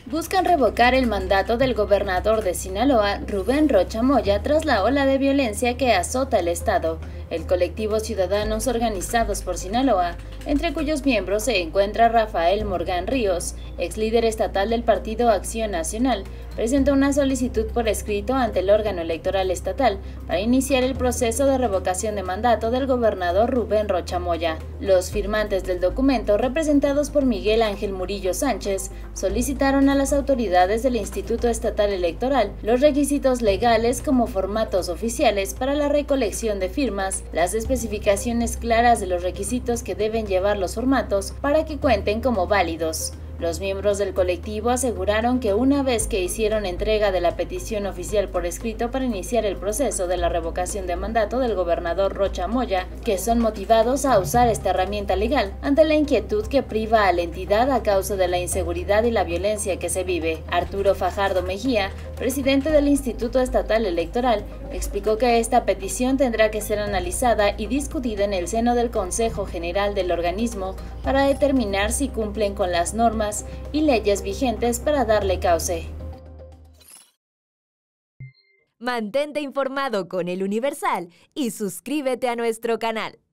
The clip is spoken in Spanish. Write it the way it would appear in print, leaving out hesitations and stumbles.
Buscan revocar el mandato del gobernador de Sinaloa, Rubén Rocha Moya, tras la ola de violencia que azota el estado. El colectivo Ciudadanos Organizados por Sinaloa, entre cuyos miembros se encuentra Rafael Morgan Ríos, ex líder estatal del Partido Acción Nacional, presentó una solicitud por escrito ante el órgano electoral estatal para iniciar el proceso de revocación de mandato del gobernador Rubén Rocha Moya. Los firmantes del documento, representados por Miguel Ángel Murillo Sánchez, solicitaron a las autoridades del Instituto Estatal Electoral los requisitos legales como formatos oficiales para la recolección de firmas, las especificaciones claras de los requisitos que deben llevar los formatos para que cuenten como válidos. Los miembros del colectivo aseguraron que una vez que hicieron entrega de la petición oficial por escrito para iniciar el proceso de la revocación de mandato del gobernador Rocha Moya, que son motivados a usar esta herramienta legal ante la inquietud que priva a la entidad a causa de la inseguridad y la violencia que se vive. Arturo Fajardo Mejía, presidente del Instituto Estatal Electoral, explicó que esta petición tendrá que ser analizada y discutida en el seno del Consejo General del organismo para determinar si cumplen con las normas y leyes vigentes para darle cauce. Mantente informado con El Universal y suscríbete a nuestro canal.